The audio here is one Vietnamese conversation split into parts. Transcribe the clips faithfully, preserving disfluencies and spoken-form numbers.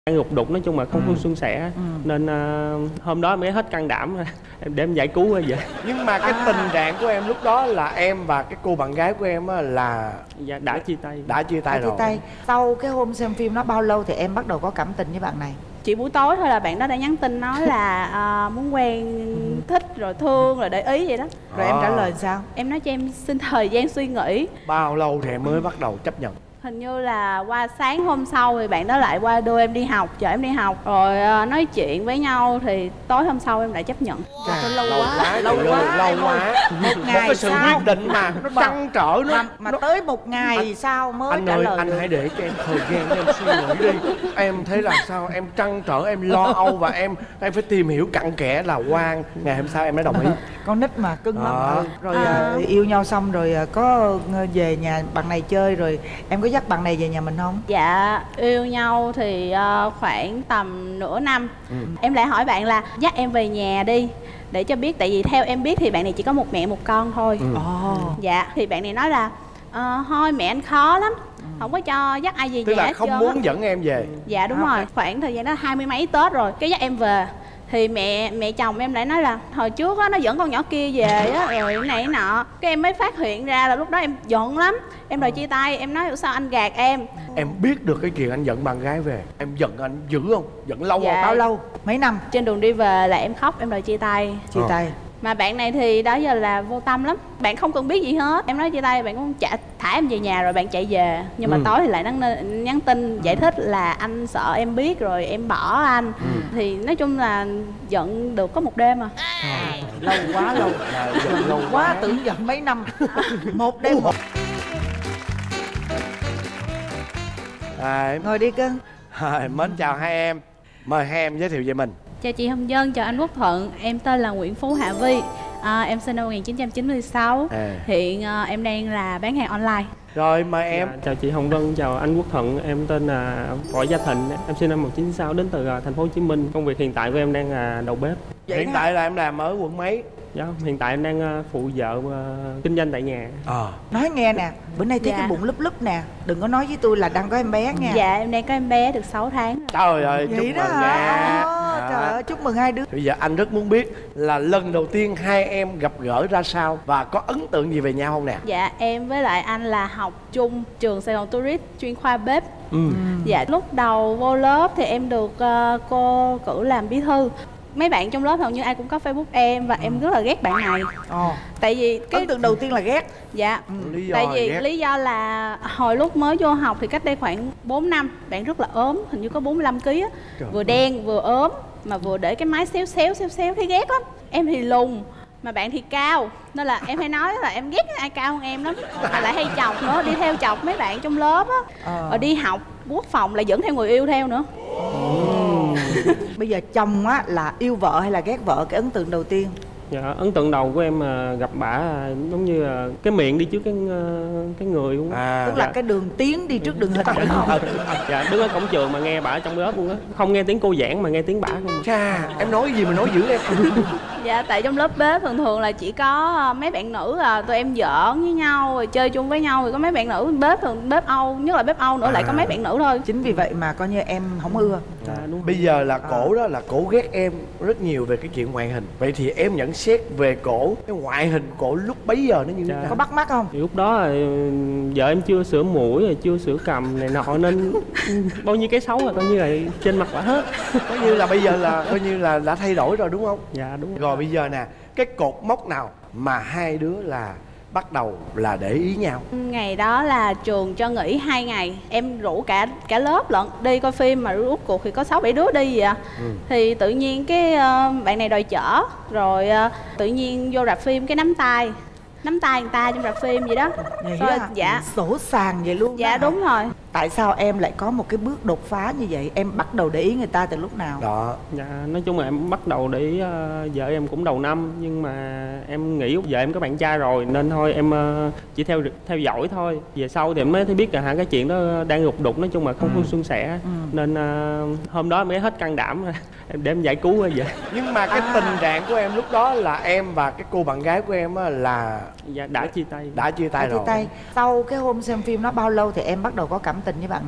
Ăn gục đục, nói chung là không ừ. có suôn sẻ, ừ. nên uh, hôm đó em mới hết can đảm em để em giải cứu vậy. Nhưng mà cái à. tình trạng của em lúc đó là em và cái cô bạn gái của em á là dạ, đã chia tay. Đã chia tay đã rồi. Chia tay. Sau cái hôm xem phim đó bao lâu thì em bắt đầu có cảm tình với bạn này? Chỉ buổi tối thôi là bạn đó đã nhắn tin nói là uh, muốn quen, thích rồi thương rồi để ý vậy đó. Rồi à. em trả lời sao? Em nói cho em xin thời gian suy nghĩ. Bao lâu thì em mới bắt đầu chấp nhận? Hình như là qua sáng hôm sau thì bạn đó lại qua đưa em đi học, chở em đi học. Rồi uh, nói chuyện với nhau thì tối hôm sau em lại chấp nhận. à, lâu, lâu quá, quá Lâu quá, lâu quá. Một ngày một cái sự sau. quyết định mà nó trăn trở nó Mà, mà nó... tới một ngày anh, sau mới anh trả ơi, lời anh được. hãy để cho em thời gian để em suy nghĩ đi. Em thấy là sao em trăn trở, em lo âu và em em phải tìm hiểu cặn kẽ là Quang. Ngày hôm sau em mới đồng ý. Con nít mà cưng lắm. à. Rồi à. uh, yêu nhau xong rồi uh, có về nhà bạn này chơi, rồi em có dắt bạn này về nhà mình không? Dạ, yêu nhau thì uh, khoảng tầm nửa năm. ừ. Em lại hỏi bạn là dắt em về nhà đi để cho biết, tại vì theo em biết thì bạn này chỉ có một mẹ một con thôi. ừ. oh. Dạ, thì bạn này nói là uh, thôi mẹ anh khó lắm, ừ. không có cho dắt ai về Tức nhà là không muốn á. Dẫn em về. Dạ đúng à. rồi, khoảng thời gian đó hai mươi mấy Tết rồi, cái dắt em về thì mẹ mẹ chồng em lại nói là hồi trước á nó dẫn con nhỏ kia về á rồi cái này cái nọ, cái em mới phát hiện ra là lúc đó em giận lắm, em đòi chia tay. Em nói sao anh gạt em. Em biết được cái chuyện anh giận bạn gái về, em giận anh dữ không? Giận lâu dạ. không? Bao lâu? Mấy năm? Trên đường đi về là em khóc, em đòi chia tay. Chia ờ. tay. Mà bạn này thì đó giờ là vô tâm lắm, bạn không cần biết gì hết. Em nói chia tay, bạn cũng trả, thả em về nhà rồi bạn chạy về. Nhưng mà ừ. tối thì lại nhắn, nhắn tin giải thích là anh sợ em biết rồi em bỏ anh. ừ. Thì nói chung là giận được có một đêm à. à lâu quá lâu à, giận lâu quá, quá. tưởng giận mấy năm. Một đêm một. À, em... Ngồi đi cưng. à, mến chào hai em, mời hai em giới thiệu về mình. Chào chị Hồng Vân, chào anh Quốc Thuận. Em tên là Nguyễn Phú Hạ Vi, à, em sinh năm một nghìn chín trăm chín mươi sáu. à. Hiện à, em đang là bán hàng online. Rồi mời em. Dạ, chào chị Hồng Vân, chào anh Quốc Thuận. Em tên là Võ Gia Thịnh, em sinh năm một nghìn chín trăm chín mươi sáu, đến từ thành phố Hồ Chí Minh. Công việc hiện tại của em đang là đầu bếp. Vậy hiện đó. Tại là em làm ở quận mấy? Dạ, hiện tại em đang phụ vợ uh, kinh doanh tại nhà. à. Nói nghe nè, bữa nay thấy dạ. cái bụng lúp lúp nè, đừng có nói với tôi là đang có em bé nha. Dạ, em đang có em bé được sáu tháng. Trời ơi, chúc mừng nha. à. Trời ơi, chúc mừng hai đứa. Bây giờ anh rất muốn biết là lần đầu tiên hai em gặp gỡ ra sao và có ấn tượng gì về nhau không nè? Dạ, em với lại anh là học chung trường Sài Gòn Tourist chuyên khoa bếp. ừ. Dạ, lúc đầu vô lớp thì em được uh, cô cử làm bí thư. Mấy bạn trong lớp hầu như ai cũng có Facebook em và ừ. em rất là ghét bạn này. Ồ. Tại vì cái ấn tượng đầu tiên là ghét. Dạ. ừ. Lý do tại vì ghét. lý do là hồi lúc mới vô học thì cách đây khoảng bốn năm, bạn rất là ốm, hình như có bốn mươi lăm ký á. Vừa đen vừa ốm mà vừa để cái mái xéo xéo xéo xéo, thấy ghét lắm. Em thì lùn mà bạn thì cao, nên là em hay nói là em ghét ai cao hơn em lắm. Mà lại hay chọc nữa, đi theo chọc mấy bạn trong lớp á. à. Rồi đi học quốc phòng là dẫn theo người yêu theo nữa. Bây giờ chồng á là yêu vợ hay là ghét vợ, cái ấn tượng đầu tiên? Dạ, ấn tượng đầu của em uh, gặp bả uh, giống như uh, cái miệng đi trước cái uh, cái người luôn á. à, Tức là dạ. cái đường tiến đi trước đường hình đúng không? Dạ, đứng ở cổng trường mà nghe bả trong lớp luôn á, không nghe tiếng cô giảng mà nghe tiếng bả không. Cha, em nói gì mà nói dữ em. Dạ, tại trong lớp bếp thường thường là chỉ có mấy bạn nữ à, tụi em giỡn với nhau rồi chơi chung với nhau, thì có mấy bạn nữ bếp, thường bếp Âu, nhất là bếp Âu nữa, à. lại có mấy bạn nữ thôi. Chính vì vậy mà coi như em không ưa. Dạ, đúng. Bây giờ là cổ đó là cổ ghét em rất nhiều về cái chuyện ngoại hình. Vậy thì em nhận xét về cổ, cái ngoại hình cổ lúc bấy giờ nó như thế nào? Có bắt mắt không? Thì lúc đó là vợ em chưa sửa mũi rồi chưa sửa cằm này nọ, nên bao nhiêu cái xấu là coi như là trên mặt bả hết. Coi như là bây giờ là coi như là đã thay đổi rồi đúng không? Dạ đúng. Rồi bây giờ nè, cái cột mốc nào mà hai đứa là bắt đầu là để ý nhau? Ngày đó là trường cho nghỉ hai ngày, em rủ cả cả lớp lận đi coi phim, mà rốt cuộc thì có sáu bảy đứa đi vậy à. ừ. Thì tự nhiên cái uh, bạn này đòi chở, rồi uh, tự nhiên vô rạp phim cái nắm tay nắm tay người ta trong rạp phim vậy đó. Vậy Rồi, à? Dạ. Sổ sàng vậy luôn. Dạ đúng rồi. Tại sao em lại có một cái bước đột phá như vậy? Em bắt đầu để ý người ta từ lúc nào? Đó. Dạ, nói chung là em bắt đầu để ý uh, vợ em cũng đầu năm, nhưng mà em nghĩ vợ em có bạn trai rồi nên thôi em uh, chỉ theo theo dõi thôi. Về sau thì em mới thấy biết là cái chuyện đó đang gục đục, nói chung là không có ừ. suôn sẻ, ừ. nên uh, hôm đó em mới hết can đảm em để em giải cứu vậy. Nhưng mà cái à. tình trạng của em lúc đó là em và cái cô bạn gái của em là dạ, đã chia tay. Đã chia tay đã rồi. Chia tay. Sau cái hôm xem phim đó bao lâu thì em bắt đầu có cảm tình với bạn này?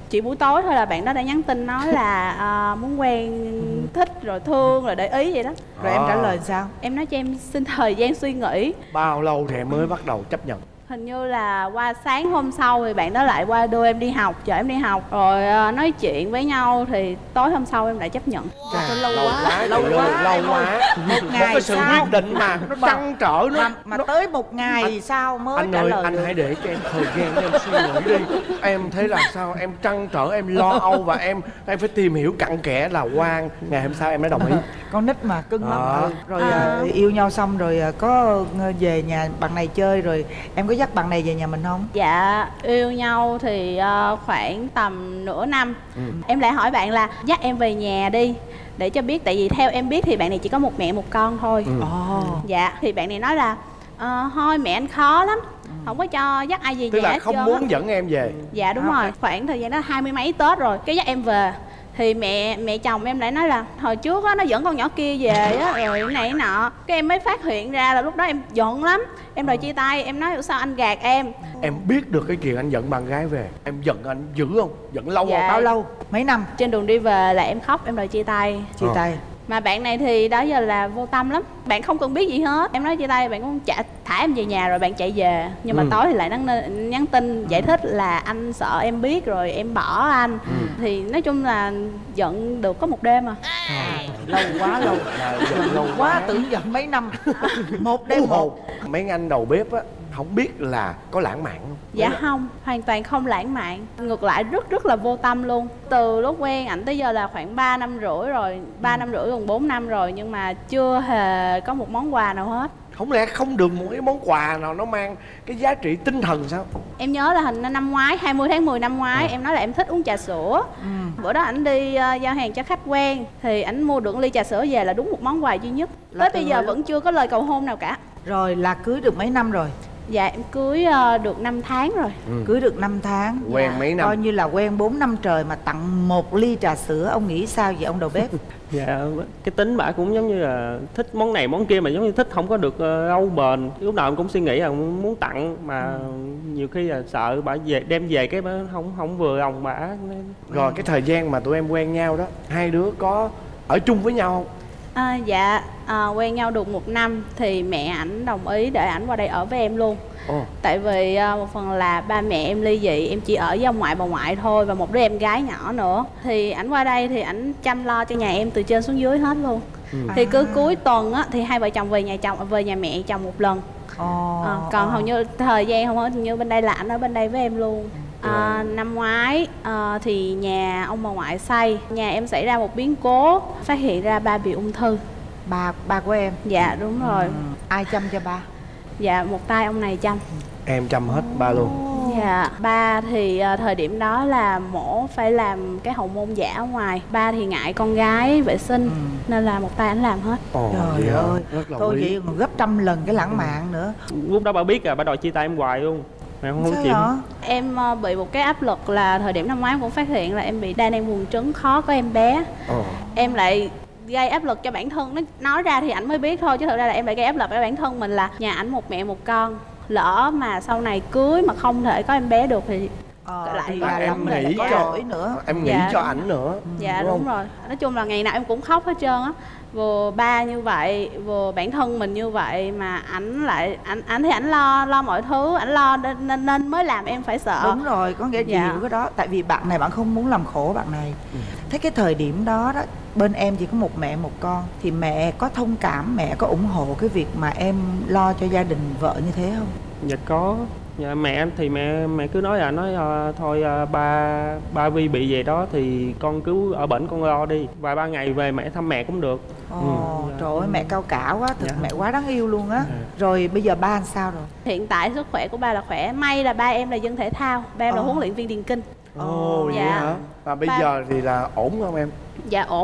chỉ buổi tối thôi là bạn đó đã nhắn tin nói là à, muốn quen, thích rồi thương rồi để ý vậy đó. Rồi em trả lời sao? Em nói cho em xin thời gian suy nghĩ. Bao lâu thì em mới bắt đầu chấp nhận? Hình như là qua sáng hôm sau thì bạn đó lại qua đưa em đi học, chở em đi học. Rồi à, nói chuyện với nhau thì tối hôm sau em lại chấp nhận. Trời, lâu, lâu quá, quá, lâu chị quá, ơi, lâu em ơi. quá. Một Một ngày cái sự sau quyết định mà nó trăn trở nó mà, mà nó... tới một ngày Anh- sau mới Anh trả ơi, lời anh được. hãy để cho em thời gian để em suy nghĩ đi. Em thấy là sao em trăn trở, em lo âu và em em phải tìm hiểu cặn kẽ là Quang ngày hôm sau em mới đồng ý. Con nít mà cưng lắm. Đó. Ừ. Rồi À. à, yêu nhau xong rồi à, có về nhà bạn này chơi rồi em có dắt bạn này về nhà mình không? Dạ, yêu nhau thì ờ, khoảng tầm nửa năm. Ừ. Em lại hỏi bạn là dắt em về nhà đi để cho biết, tại vì theo em biết thì bạn này chỉ có một mẹ một con thôi. Ừ. Ồ. Dạ, thì bạn này nói là ờ, thôi mẹ anh khó lắm, không có cho dắt ai về Tức nhà là hết không trơn muốn á. dẫn em về. Dạ đúng À, rồi, khoảng thời gian đó hai mươi mấy Tết rồi, cái dắt em về thì mẹ mẹ chồng em lại nói là hồi trước á nó dẫn con nhỏ kia về á rồi cái này cái nọ, cái em mới phát hiện ra là lúc đó em giận lắm, em đòi chia tay. Em nói sao anh gạt em. Em biết được cái chuyện anh dẫn bạn gái về, em giận anh dữ không? Giận lâu Dạ. không? Bao lâu? Mấy năm? Trên đường đi về là em khóc, em đòi chia tay. Chia Ờ. tay. Mà bạn này thì đó giờ là vô tâm lắm, bạn không cần biết gì hết. Em nói chia tay, bạn cũng trả thả em về nhà rồi bạn chạy về. Nhưng mà Ừ. tối thì lại nhắn, nhắn tin giải thích là anh sợ em biết rồi em bỏ anh. Ừ. Thì nói chung là giận được có một đêm à. Lâu quá lâu. Là giận lâu Quá tưởng giận mấy năm. Một đêm Hú một. hồn. Mấy anh đầu bếp á không biết là có lãng mạn không? Dạ không, hoàn toàn không lãng mạn. Ngược lại rất rất là vô tâm luôn. Từ lúc quen ảnh tới giờ là khoảng ba năm rưỡi rồi. ba năm rưỡi gần bốn năm rồi. Nhưng mà chưa hề có một món quà nào hết. Không lẽ không được một cái món quà nào nó mang cái giá trị tinh thần sao? Em nhớ là hình năm ngoái, hai mươi tháng mười năm ngoái, À. em nói là em thích uống trà sữa. Ừ. Bữa đó ảnh đi uh, giao hàng cho khách quen. Thì ảnh mua được ly trà sữa về là đúng một món quà duy nhất. Là Tới từ bây giờ hồi vẫn chưa có lời cầu hôn nào cả. Rồi là cưới được mấy năm rồi? Dạ em cưới uh, được năm tháng rồi. Ừ. Cưới được năm tháng. Quen Dạ. mấy Coi năm? như là quen bốn năm trời mà tặng một ly trà sữa, ông nghĩ sao vậy ông đầu bếp? Dạ, cái tính bả cũng giống như là thích món này món kia mà giống như thích không có được ờ, lâu bền. Lúc nào em cũng suy nghĩ là muốn tặng mà nhiều khi là sợ bả về đem về cái bả không không vừa lòng bả. Rồi cái thời gian mà tụi em quen nhau đó, hai đứa có ở chung với nhau không? À, dạ à, quen nhau được một năm thì mẹ ảnh đồng ý để ảnh qua đây ở với em luôn. Ồ. Tại vì à, một phần là ba mẹ em ly dị, em chỉ ở với ông ngoại bà ngoại thôi và một đứa em gái nhỏ nữa. Thì ảnh qua đây thì ảnh chăm lo cho nhà em từ trên xuống dưới hết luôn. Ừ. Thì cứ À. cuối tuần á thì hai vợ chồng về nhà chồng về nhà mẹ chồng một lần. Ồ. À, còn hầu như thời gian không ở như bên đây là ảnh ở bên đây với em luôn. À, năm ngoái à, thì nhà ông bà ngoại xây, nhà em xảy ra một biến cố, phát hiện ra ba bị ung thư. Ba ba của em. Dạ đúng rồi. Ừ. Ai chăm cho ba? Dạ một tay ông này chăm. Em chăm hết ba luôn. Dạ ba thì à, thời điểm đó là mổ phải làm cái hậu môn giả ở ngoài. Ba thì ngại con gái vệ sinh Ừ. nên là một tay ảnh làm hết. Ồ, Trời vậy hả? ơi. Rất là Thôi quý. vậy còn gấp trăm lần cái lãng mạn nữa. Lúc đó bà biết à, bà đòi chia tay em hoài luôn mà không, không Sao chịu. hả? Em à, bị một cái áp lực là thời điểm năm ngoái em cũng phát hiện là em bị đa nang buồng trứng, khó có em bé. Ồ. Em lại gây áp lực cho bản thân, nó nói ra thì ảnh mới biết thôi chứ thực ra là em lại gây áp lực cho bản thân mình là nhà ảnh một mẹ một con, lỡ mà sau này cưới mà không thể có em bé được thì Ờ, lại thì À, là em lắm lại nghĩ có cho lỗi nữa. em nghĩ Dạ. cho ảnh nữa. dạ đúng đúng, không? rồi. Nói chung là ngày nào em cũng khóc hết trơn á, vừa ba như vậy vừa bản thân mình như vậy mà ảnh lại ảnh ảnh thì ảnh lo lo mọi thứ, ảnh lo nên nên, nên mới làm em phải sợ. Đúng rồi, có nghĩa chị Dạ. hiểu cái đó. Tại vì bạn này bạn không muốn làm khổ bạn này. Ừ. Thế cái thời điểm đó đó, bên em chỉ có một mẹ một con, thì mẹ có thông cảm, mẹ có ủng hộ cái việc mà em lo cho gia đình vợ như thế không? Dạ có. Dạ, mẹ em thì mẹ mẹ cứ nói là nói ờ, thôi ờ, ba ba Vi bị về đó thì con cứ ở bển con lo đi, vài ba ngày về mẹ thăm mẹ cũng được. Ồ, Ừ. trời ơi mẹ cao cả quá, thực Dạ. mẹ quá đáng yêu luôn á. Dạ. Rồi bây giờ ba làm sao rồi? Hiện tại sức khỏe của ba là khỏe, may là ba em là dân thể thao, ba em là Ờ. huấn luyện viên điền kinh. Ồ, vậy Dạ. hả? Và bây Ba- giờ thì là ổn không em? Dạ ổn.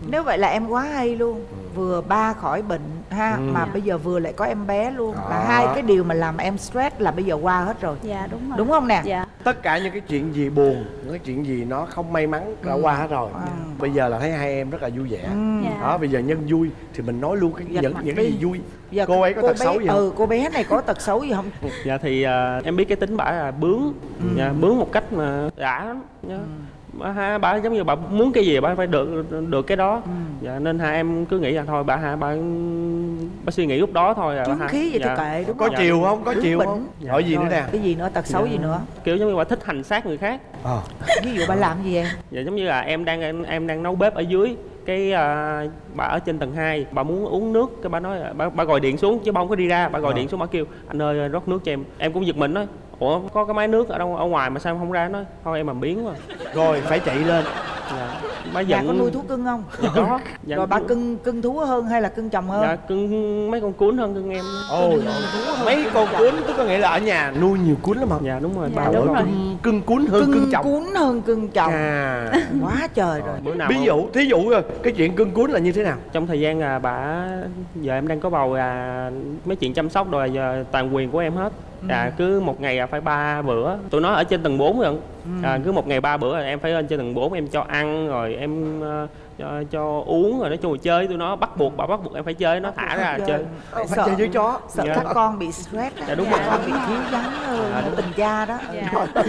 Nếu vậy là em quá hay luôn. ừ. Vừa ba khỏi bệnh ha, ừ. mà bây giờ vừa lại có em bé luôn. Đó. Là hai cái điều mà làm em stress là bây giờ qua hết rồi. Dạ đúng rồi. Đúng không nè? Dạ. Tất cả những cái chuyện gì buồn, những cái chuyện gì nó không may mắn đã ừ. qua hết rồi. ừ. Bây giờ là thấy hai em rất là vui vẻ. ừ. Dạ. Đó, bây giờ nhân vui thì mình nói luôn cái Dạch những, những cái gì vui. Giờ cô ấy có cô tật bé, xấu gì không? Ừ, cô bé này có tật xấu gì không? Dạ thì uh, em biết cái tính bả là bướng. ừ. Dạ, bướng một cách mà đã lắm. Dạ. ừ. Bà, bà giống như bà muốn cái gì bà phải được được cái đó. ừ. Dạ, nên hai em cứ nghĩ là thôi bà bà, bà, bà suy nghĩ lúc đó thôi. Trướng khí vậy dạ. thì kệ, đúng có không? chiều không? Có chiều không? Dạ. Hỏi gì rồi. nữa nè? Cái gì nữa? Tật xấu dạ. gì nữa? Kiểu giống như bà thích hành xác người khác. à. Ví dụ bà làm gì em? Dạ, giống như là em đang em đang nấu bếp ở dưới, cái uh, bà ở trên tầng hai, bà muốn uống nước, cái bà nói bà, bà gọi điện xuống chứ bà không có đi ra, bà gọi à. điện xuống bà kêu anh ơi rót nước cho em. Em cũng giật mình nói ủa có cái máy nước ở đâu ở ngoài mà sao em không ra, nói thôi em làm biến quá rồi phải chạy lên. Dạ. Bà Dạ, giận. có nuôi thú cưng không? Dạ có. Dạ, rồi bà cưng cưng thú hơn hay là cưng chồng hơn? Dạ cưng mấy con cún hơn cưng em. Ồ, mấy con cún tức có nghĩa là ở nhà nuôi nhiều cún lắm hả? Dạ đúng rồi. Dạ, bà đúng đúng rồi. Cưng, cưng cún hơn cưng, cưng chồng. cún hơn cưng chồng. À. Quá trời rồi. Bữa nào Ví dụ, thí dụ cái chuyện cưng cún là như thế nào? trong thời gian là bà giờ em đang có bầu là mấy chuyện chăm sóc rồi giờ toàn quyền của em hết. À, cứ một ngày là phải ba bữa. Tụi nó ở trên tầng bốn rồi. À, cứ một ngày ba bữa là em phải lên trên tầng bốn, em cho ăn rồi em uh, cho, cho uống rồi nói chung là chơi tụi nó, bắt buộc bà bắt buộc em phải chơi, nó thả ra chơi. chơi. Phải sợ, chơi với chó. Sợ dạ. các con bị stress. Dạ, đúng các rồi. con bị thiếu vắng dạ, đúng. tình cha đó. Dạ.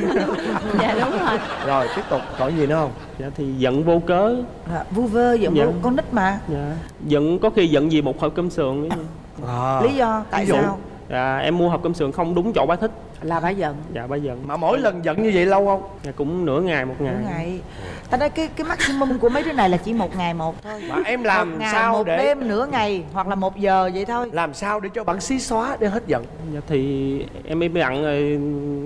Dạ đúng rồi. Rồi tiếp tục còn gì nữa không? Dạ thì giận vô cớ. À, vu vơ giận Dạ. vô con nít mà. Dạ. Giận có khi giận gì một hộp cơm sườn. À. Lý do tại Ví dụ. sao? Dạ, em mua hộp cơm sườn không đúng chỗ bà thích Là bà giận. dạ bà giận. Mà mỗi lần giận như vậy lâu không? Dạ, cũng nửa ngày một ngày. Mỗi ngày. Ta nói cái cái maximum của mấy đứa này là chỉ một ngày một thôi. Mà em làm một ngày, sao một để đêm nửa ngày hoặc là một giờ vậy thôi. làm sao để cho bạn xí xóa để hết giận? Dạ, thì em im lặng rồi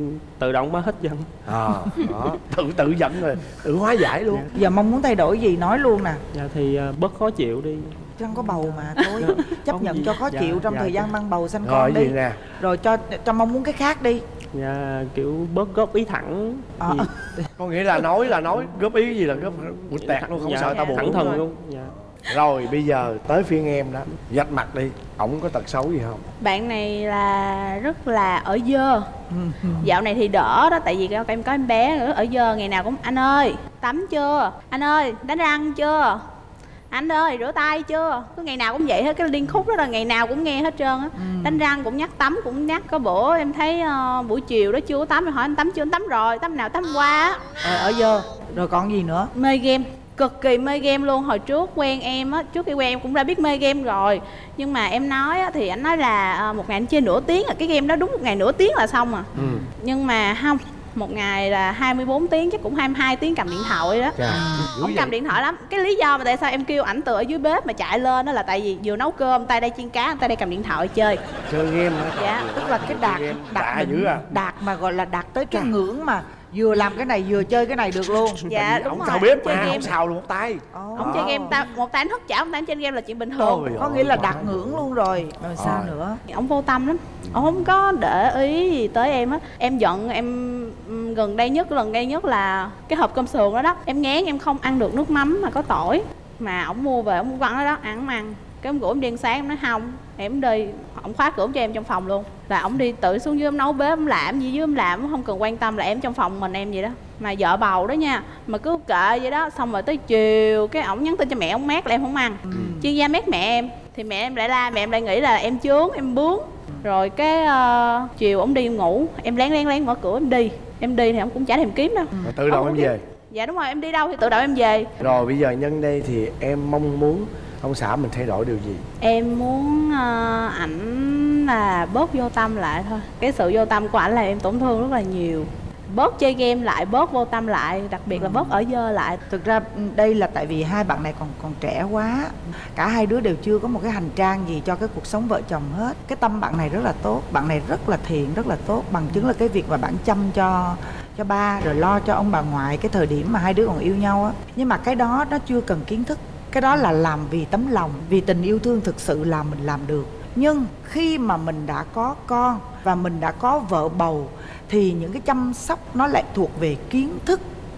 tự động mới hết giận. À, đó. tự tự giận rồi tự hóa giải luôn. Dạ. Giờ mong muốn thay đổi gì nói luôn nè. Dạ thì uh, bớt khó chịu đi. Đang có bầu mà thôi. Chấp Không nhận gì. cho khó Dạ, chịu trong dạ, thời gian dạ. mang bầu sanh Rồi con gì đi. nè? Rồi cho cho mong muốn cái khác đi. Dạ, kiểu bớt góp ý thẳng. À. Gì. Có nghĩa là nói là nói góp ý gì là góp quỵt tẹt luôn, không Dạ, sợ tao buồn. thẳng thừng luôn. Dạ. Rồi bây giờ tới phiên em đó, vạch mặt đi, ổng có tật xấu gì không? Bạn này là rất là ở dơ. Dạo này thì đỡ đó, tại vì em có em bé nữa, ở dơ ngày nào cũng anh ơi tắm chưa, anh ơi đánh răng chưa, anh ơi rửa tay chưa, cứ ngày nào cũng vậy hết. Cái liên khúc đó là ngày nào cũng nghe hết trơn á. ừ. Đánh răng cũng nhắc, tắm cũng nhắc. Có bữa em thấy uh, buổi chiều đó chưa tắm, rồi hỏi anh tắm chưa, anh tắm rồi, tắm nào tắm qua. Ờ, ở dơ. Rồi còn gì nữa? Mê game, cực kỳ mê game luôn. Hồi trước quen em á, trước khi quen em cũng đã biết mê game rồi. Nhưng mà em nói á, thì anh nói là uh, một ngày anh chơi nửa tiếng, là cái game đó đúng một ngày nửa tiếng là xong à. ừ. Nhưng mà không, một ngày là hai mươi bốn tiếng, chắc cũng hai mươi hai tiếng cầm điện thoại đó. Chà, Ông cầm điện thoại lắm. Cái lý do mà tại sao em kêu ảnh từ ở dưới bếp mà chạy lên đó là tại vì vừa nấu cơm, tay đây chiên cá, tay đây cầm điện thoại chơi. chơi game hả? Dạ. Tức là cái đạt đã đạt dữ à. đạt mà gọi là đạt tới cái ngưỡng mà vừa làm cái này vừa chơi cái này được luôn. Dạ đúng Ổng rồi. sao bếp Chơi mà game. ổng xào luôn một tay. Ông chơi game ta, một tay anh hất chảo, một tay anh chơi game là chuyện bình thường. Ôi Có nghĩa là đạt ngưỡng luôn rồi. Rồi sao Rồi. nữa? Ông vô tâm lắm. Ông không có để ý gì tới em á. Em giận em gần đây nhất, lần đây nhất là cái hộp cơm sườn đó đó. Em ngán em không ăn được nước mắm mà có tỏi. Mà ổng mua về, ổng quăng đó đó, ăn không ăn. Cái ông rủ em đi ăn sáng, em nói không. Em đi, ổng khóa cửa cho em trong phòng luôn. Là ổng đi tự xuống dưới, ổng nấu bếp, ổng làm gì dưới ổng làm, ổng không cần quan tâm, là em trong phòng mình em vậy đó. Mà vợ bầu đó nha, mà cứ kệ vậy đó. Xong rồi tới chiều cái ổng nhắn tin cho mẹ ổng mát là em không ăn. ừ. Chuyên gia mát mẹ em. Thì mẹ em lại la, mẹ em lại nghĩ là em chướng, em bướng. Rồi cái uh, chiều ổng đi ngủ, em lén lén lén mở cửa em đi. Em đi thì ổng cũng chả thèm kiếm đâu. Rồi tự động em về. Dạ đúng rồi, em đi đâu thì tự động em về. Rồi bây giờ nhân đây thì em mong muốn ông xã mình thay đổi điều gì? Em muốn uh, ảnh là bớt vô tâm lại thôi. Cái sự vô tâm của ảnh là em tổn thương rất là nhiều. Bớt chơi game lại, bớt vô tâm lại, đặc biệt là bớt ở dơ lại. Thực ra đây là tại vì hai bạn này còn còn trẻ quá. Cả hai đứa đều chưa có một cái hành trang gì cho cái cuộc sống vợ chồng hết. Cái tâm bạn này rất là tốt, bạn này rất là thiện, rất là tốt. Bằng chứng là cái việc mà bạn chăm cho cho ba, rồi lo cho ông bà ngoại cái thời điểm mà hai đứa còn yêu nhau á. Nhưng mà cái đó nó chưa cần kiến thức. Cái đó là làm vì tấm lòng, vì tình yêu thương thực sự là mình làm được. Nhưng khi mà mình đã có con và mình đã có vợ bầu thì những cái chăm sóc nó lại thuộc về kiến thức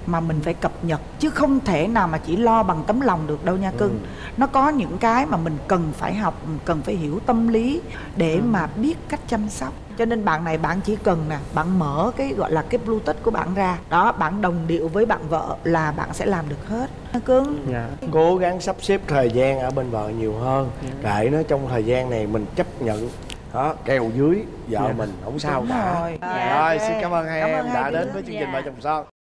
mà mình phải cập nhật, chứ không thể nào mà chỉ lo bằng tấm lòng được đâu nha cưng. ừ. Nó có những cái mà mình cần phải học, mình cần phải hiểu tâm lý để ừ. mà biết cách chăm sóc. Cho nên bạn này bạn chỉ cần nè, bạn mở cái gọi là cái Bluetooth của bạn ra đó, bạn đồng điệu với bạn vợ là bạn sẽ làm được hết nha cưng. Dạ. Cố gắng sắp xếp thời gian ở bên vợ nhiều hơn, dạ. để nó trong thời gian này mình chấp nhận đó, kèo dưới vợ dạ. mình không sao cả. Rồi, dạ. Rồi, xin cảm ơn hai cảm em ơn đã hai đến đứa. với chương Dạ. trình Vợ Chồng Son.